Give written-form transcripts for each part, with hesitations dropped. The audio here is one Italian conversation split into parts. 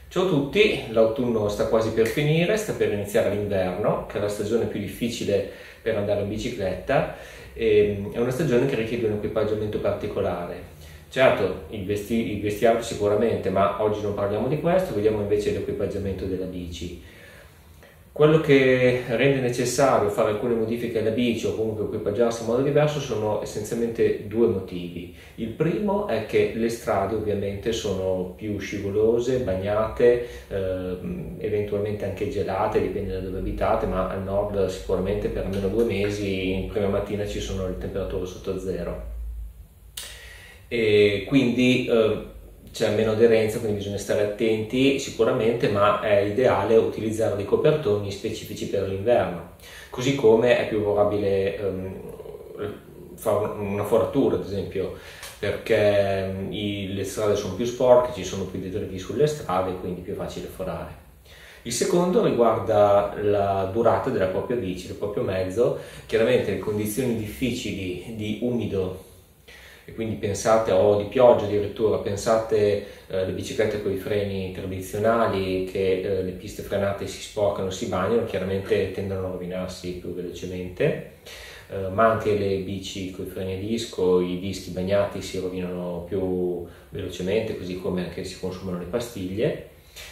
Ciao a tutti, l'autunno sta quasi per finire, sta per iniziare l'inverno, che è la stagione più difficile per andare in bicicletta e è una stagione che richiede un equipaggiamento particolare. Certo, il vestiario sicuramente, ma oggi non parliamo di questo, vediamo invece l'equipaggiamento della bici. Quello che rende necessario fare alcune modifiche alla bici o comunque equipaggiarsi in modo diverso sono essenzialmente due motivi. Il primo è che le strade ovviamente sono più scivolose, bagnate, eventualmente anche gelate, dipende da dove abitate, ma al nord sicuramente per almeno 2 mesi in prima mattina ci sono le temperature sotto zero. E quindi c'è meno aderenza, quindi bisogna stare attenti sicuramente, ma è ideale utilizzare dei copertoni specifici per l'inverno, così come è più favorabile fare una foratura, ad esempio, perché le strade sono più sporche, ci sono più detriti sulle strade, quindi è più facile forare. Il secondo riguarda la durata della propria bici, del proprio mezzo. Chiaramente le condizioni difficili di umido, e quindi pensate di pioggia addirittura, pensate alle biciclette con i freni tradizionali che le piste frenate si sporcano, si bagnano, chiaramente tendono a rovinarsi più velocemente, ma anche le bici con i freni a disco, i dischi bagnati si rovinano più velocemente, così come anche si consumano le pastiglie.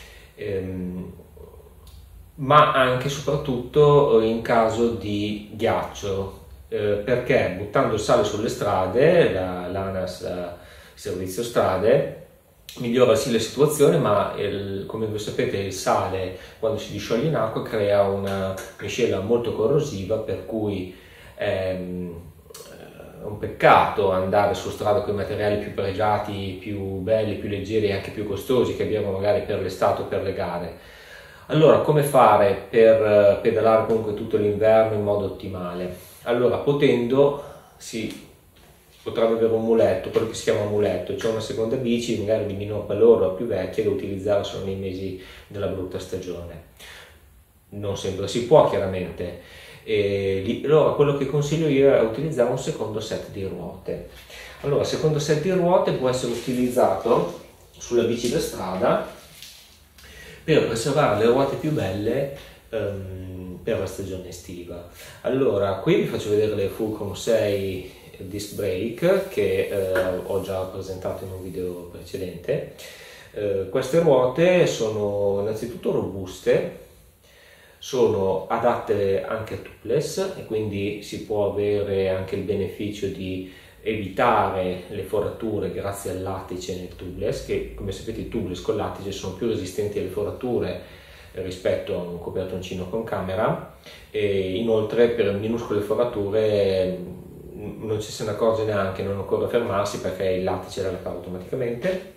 Ma anche e soprattutto in caso di ghiaccio, perché buttando il sale sulle strade, l'ANAS, il servizio strade, migliora sì la situazione, ma come voi sapete il sale quando si discioglie in acqua crea una miscela molto corrosiva, per cui è un peccato andare su strada con i materiali più pregiati, più belli, più leggeri e anche più costosi che abbiamo magari per l'estate o per le gare. Allora, come fare per pedalare comunque tutto l'inverno in modo ottimale? Allora, potendo, si potrebbe avere un muletto, quello che si chiama muletto, cioè una seconda bici, magari di minor valore o più vecchia, da utilizzare solo nei mesi della brutta stagione. Non sempre si può, chiaramente. Allora, quello che consiglio io è utilizzare un secondo set di ruote. Allora, il secondo set di ruote può essere utilizzato sulla bici da strada per preservare le ruote più belle per la stagione estiva. Allora, qui vi faccio vedere le Fulcrum 6 Disc Brake che ho già presentato in un video precedente. Queste ruote sono innanzitutto robuste, sono adatte anche a tubeless e quindi si può avere anche il beneficio di evitare le forature grazie al lattice nel tubeless, che come sapete i tubeless con lattice sono più resistenti alle forature rispetto a un copertoncino con camera, e inoltre per minuscole forature non ci se ne accorge neanche, non occorre fermarsi perché il lattice la fa automaticamente.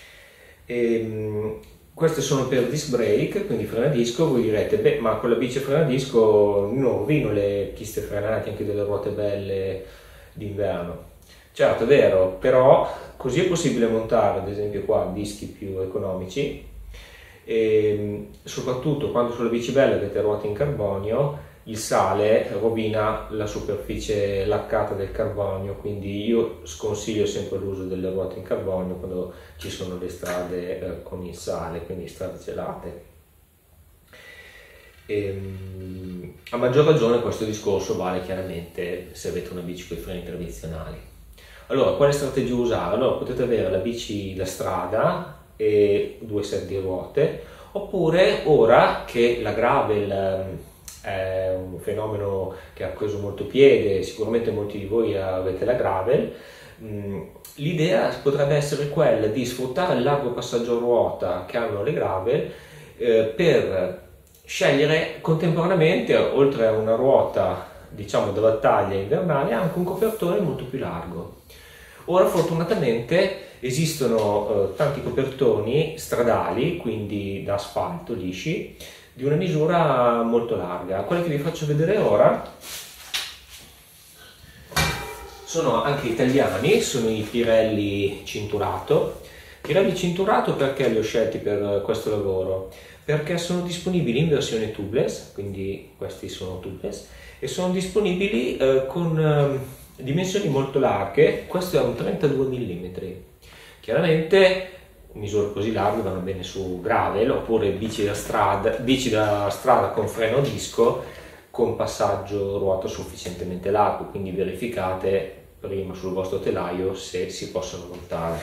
Queste sono per disc brake, quindi freno a disco. Voi direte, beh, ma con la bici freno a disco non rovino le piste frenate anche delle ruote belle d'inverno. Certo, è vero, però così è possibile montare ad esempio qua dischi più economici, e soprattutto quando sulla bici bella avete ruote in carbonio, il sale rovina la superficie laccata del carbonio, quindi io sconsiglio sempre l'uso delle ruote in carbonio quando ci sono le strade con il sale, quindi strade gelate. A maggior ragione questo discorso vale chiaramente se avete una bici con i freni tradizionali. Allora, quale strategia usare? Allora, potete avere la bici da strada e 2 set di ruote, oppure ora che la gravel è un fenomeno che ha preso molto piede, sicuramente molti di voi avete la gravel, l'idea potrebbe essere quella di sfruttare il largo passaggio a ruota che hanno le gravel per scegliere contemporaneamente, oltre a una ruota diciamo da battaglia invernale, anche un copertone molto più largo. Ora fortunatamente esistono tanti copertoni stradali, quindi da asfalto, lisci, di una misura molto larga. Quelli che vi faccio vedere ora sono anche italiani, sono i Pirelli Cinturato. Pirelli Cinturato perché li ho scelti per questo lavoro? Perché sono disponibili in versione tubeless, quindi questi sono tubeless, e sono disponibili con dimensioni molto larghe. Questo è un 32 mm. Chiaramente misure così larghe vanno bene su gravel, oppure bici da strada con freno a disco con passaggio ruota sufficientemente largo, quindi verificate prima sul vostro telaio se si possono montare.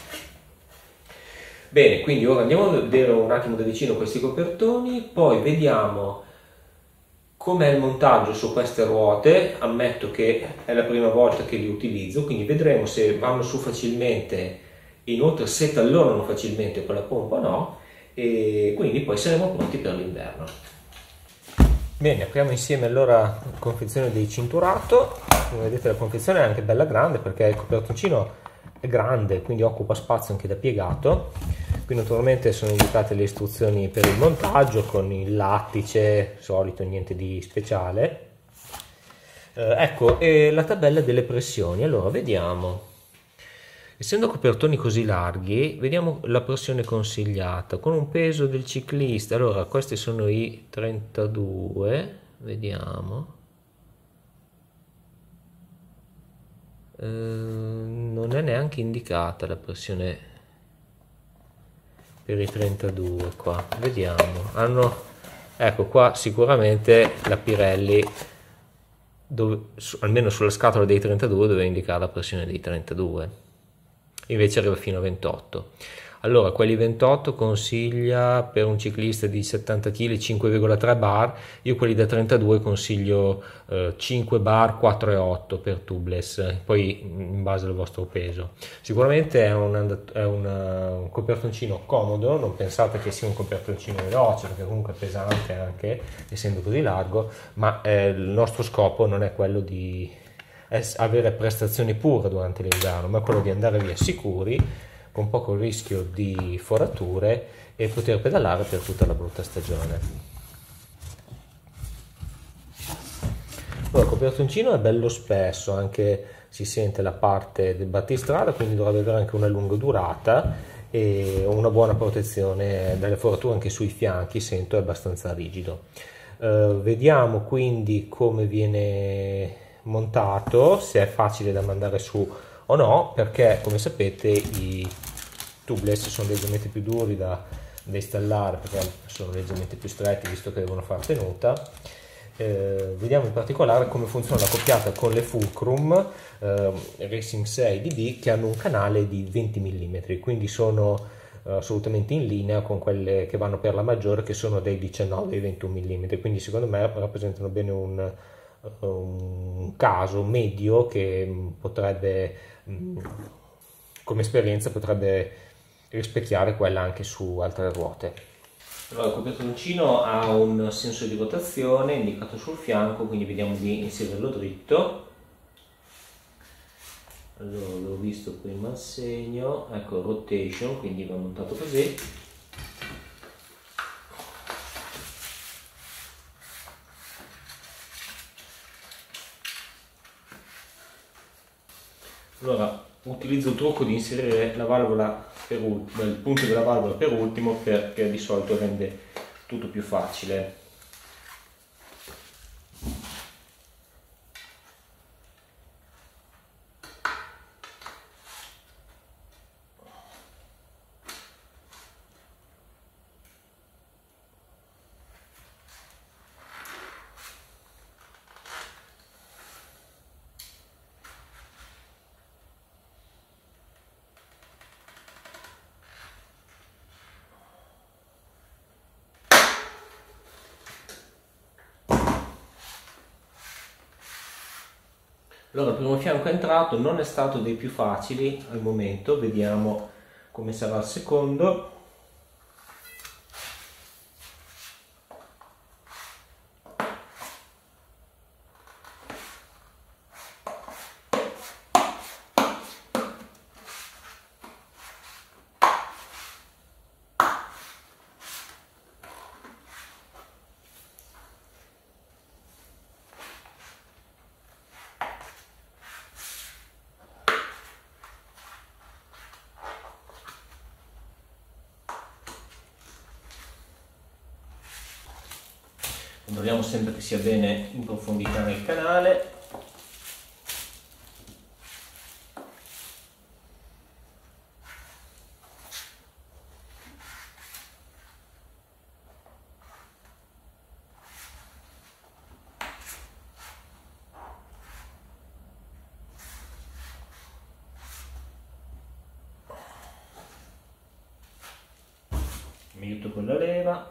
Bene, quindi ora andiamo a vedere un attimo da vicino questi copertoni, poi vediamo com'è il montaggio su queste ruote. Ammetto che è la prima volta che li utilizzo, quindi vedremo se vanno su facilmente, inoltre se tallonano facilmente con la pompa o no, e quindi poi saremo pronti per l'inverno. Bene, apriamo insieme allora la confezione del cinturato. Come vedete la confezione è anche bella grande perché il copertoncino è grande, quindi occupa spazio anche da piegato. Qui naturalmente sono indicate le istruzioni per il montaggio con il lattice, solito, niente di speciale. Ecco, e la tabella delle pressioni. Allora, vediamo. Essendo copertoni così larghi, vediamo la pressione consigliata con un peso del ciclista. Allora, questi sono i 32, vediamo. Non è neanche indicata la pressione per i 32 qua, vediamo. Ecco qua sicuramente la Pirelli almeno sulla scatola dei 32 doveva indicare la pressione dei 32, invece arriva fino a 28. Allora, quelli 28 consiglia per un ciclista di 70 kg 5,3 bar, io quelli da 32 consiglio 5 bar 4,8 per tubeless, poi in base al vostro peso. Sicuramente è un copertoncino comodo, non pensate che sia un copertoncino veloce, perché comunque è pesante anche, essendo così largo, ma il nostro scopo non è quello di avere prestazioni pure durante l'inverno, ma quello di andare via sicuri, con poco rischio di forature e poter pedalare per tutta la brutta stagione. Allora, il copertoncino è bello spesso, anche si sente la parte del battistrada, quindi dovrebbe avere anche una lunga durata e una buona protezione dalle forature anche sui fianchi, sento è abbastanza rigido. Vediamo quindi come viene montato, se è facile da mandare su o no, perché come sapete i tubeless sono leggermente più duri da installare perché sono leggermente più stretti visto che devono fare tenuta. Vediamo in particolare come funziona la coppiata con le Fulcrum Racing 6 DB, che hanno un canale di 20 mm, quindi sono assolutamente in linea con quelle che vanno per la maggiore, che sono dei 19 ai 21 mm, quindi secondo me rappresentano bene un caso medio che potrebbe, come esperienza, potrebbe rispecchiare quella anche su altre ruote. Allora, il copertoncino ha un sensore di rotazione indicato sul fianco, quindi vediamo di inserirlo dritto. Allora, l'ho visto prima al segno, ecco rotation, quindi va montato così. Allora, utilizzo il trucco di inserire la valvola il punto della valvola per ultimo, perché di solito rende tutto più facile. Allora, il primo fianco è entrato, non è stato dei più facili al momento, vediamo come sarà il secondo. Controlliamo sempre che sia bene in profondità nel canale. mi aiuto con la leva.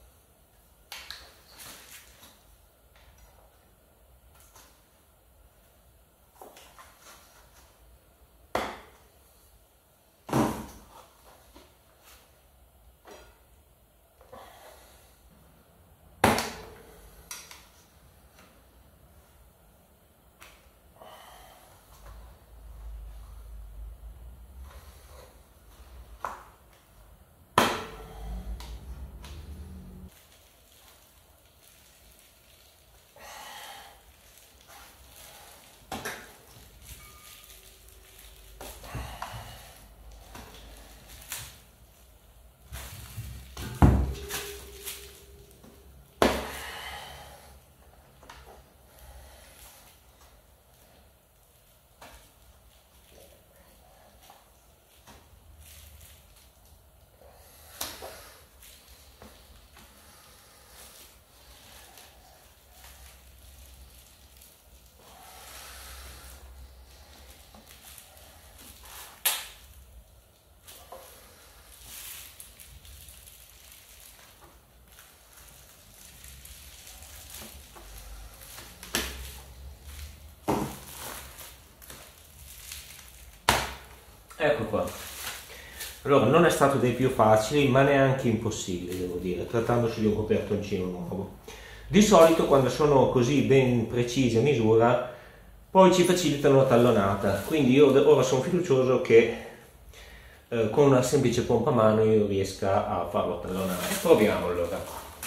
Ecco qua. Allora, non è stato dei più facili, ma neanche impossibili, devo dire, trattandosi di un copertoncino nuovo. Di solito, quando sono così ben precisi a misura, poi ci facilitano la tallonata. Quindi io ora sono fiducioso che con una semplice pompa a mano io riesca a farlo tallonare. Proviamo allora.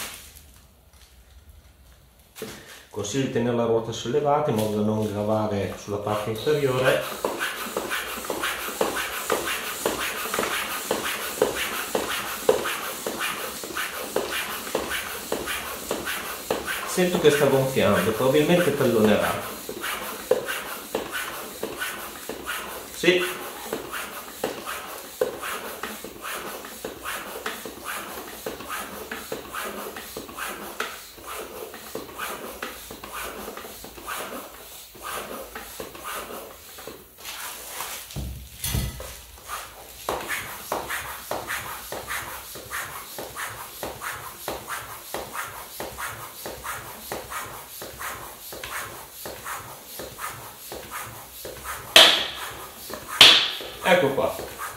Consiglio di tenere la ruota sollevata in modo da non gravare sulla parte inferiore. Sento che sta gonfiando, probabilmente tallonerà. Sì. Ecco qua.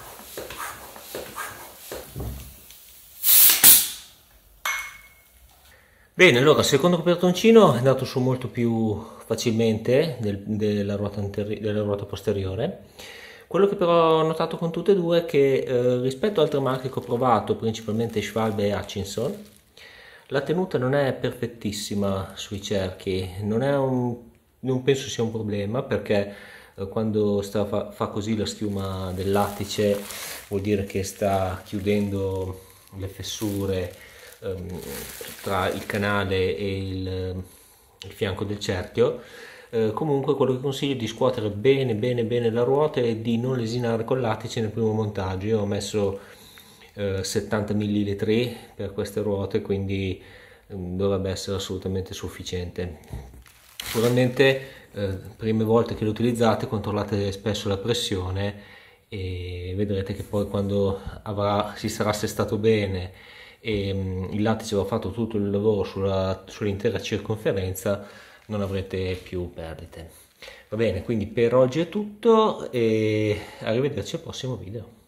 Bene, allora il secondo copertoncino è andato su molto più facilmente della ruota posteriore. Quello che però ho notato con tutte e due è che rispetto ad altre marche che ho provato, principalmente Schwalbe e Hutchinson, la tenuta non è perfettissima sui cerchi, non penso sia un problema perché quando fa così la schiuma del lattice vuol dire che sta chiudendo le fessure tra il canale e il fianco del cerchio. Comunque quello che consiglio è di scuotere bene la ruota e di non lesinare col lattice nel primo montaggio. Io ho messo 70 millilitri per queste ruote, quindi dovrebbe essere assolutamente sufficiente. Naturalmente prime volte che lo utilizzate controllate spesso la pressione e vedrete che poi quando si sarà assestato bene e il lattice avrà fatto tutto il lavoro sull'intera circonferenza, non avrete più perdite. Va bene, quindi per oggi è tutto e arrivederci al prossimo video.